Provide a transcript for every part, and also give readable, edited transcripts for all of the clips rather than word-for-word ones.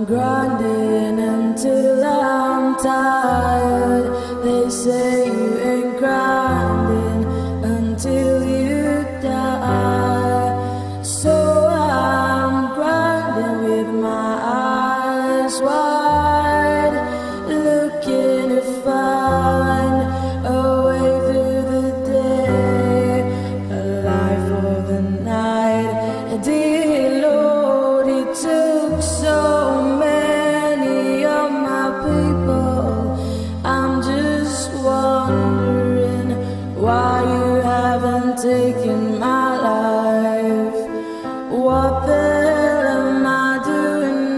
grinding until I'm tired. They say you ain't grinding until you die. So I'm grinding with my eyes wide, looking to find a way through the day, a life for the night. Dear Lord, it took so many of my people. I'm just wondering why you haven't taken my life. What the hell am I doing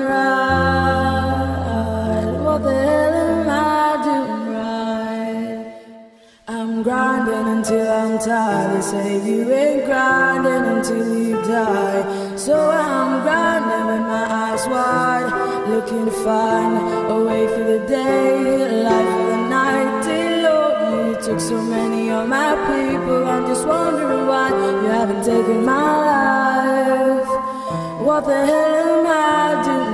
right? What the hell am I doing right? I'm grinding until I'm tired. They say you ain't grinding until you die. So I'm grinding with my eyes wide, looking to find a way for the day, a life for the night. Dear Lord, you took so many of my people. I'm just wondering why you haven't taken my life. What the hell am I doing?